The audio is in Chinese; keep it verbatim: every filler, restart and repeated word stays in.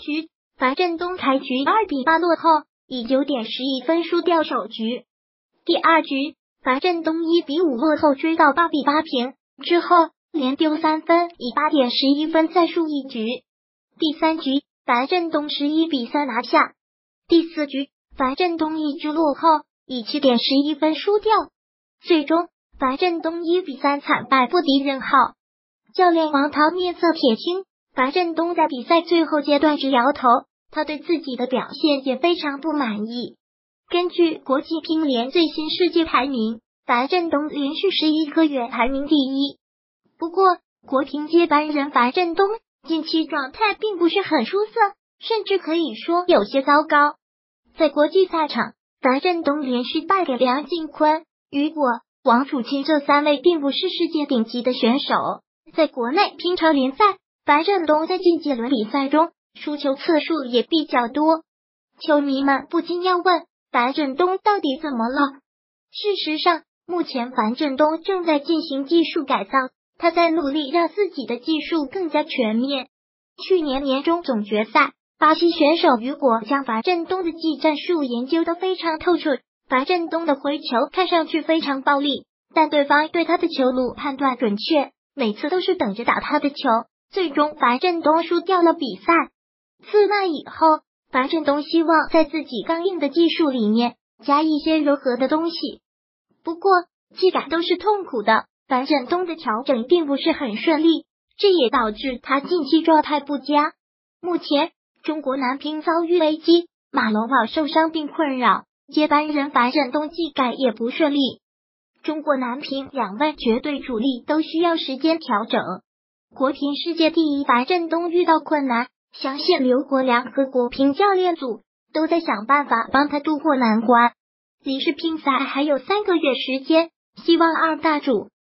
局，樊振东开局二比八落后，以九点十一分输掉首局。第二局，樊振东一比五落后追到八比八平，之后连丢三分，以八点十一分再输一局。第三局，樊振东十一比三拿下。第四局，樊振东一局落后，以七点十一分输掉。最终，樊振东一比三惨败不敌任浩。教练王涛面色铁青，樊振东在比赛最后阶段直摇头，他对自己的表现也非常不满意。根据国际乒联最新世界排名，樊振东连续十一个月排名第一。不过，国乒接班人樊振东近期状态并不是很出色，甚至可以说有些糟糕。在国际赛场，樊振东连续败给梁靖昆、雨果、王楚钦这三位并不是世界顶级的选手。在国内乒超联赛，樊振东在近几轮比赛中输球次数也比较多，球迷们不禁要问，樊振东到底怎么了？事实上，目前樊振东正在进行技术改造，他在努力让自己的技术更加全面。去年年中总决赛，巴西选手雨果将樊振东的技战术研究得非常透彻，樊振东的回球看上去非常暴力，但对方对他的球路判断准确，每次都是等着打他的球，最终樊振东输掉了比赛。自那以后，樊振东希望在自己刚硬的技术里面加一些柔和的东西。不过，技改都是痛苦的，樊振东的调整并不是很顺利，这也导致他近期状态不佳。目前，中国男乒遭遇危机，马龙宝受伤并困扰，接班人樊振东技改也不顺利。中国男乒两位绝对主力都需要时间调整。国乒世界第一樊振东遇到困难，相信刘国梁和国乒教练组都在想办法帮他渡过难关。离世乒赛还有三个月时间，希望二大主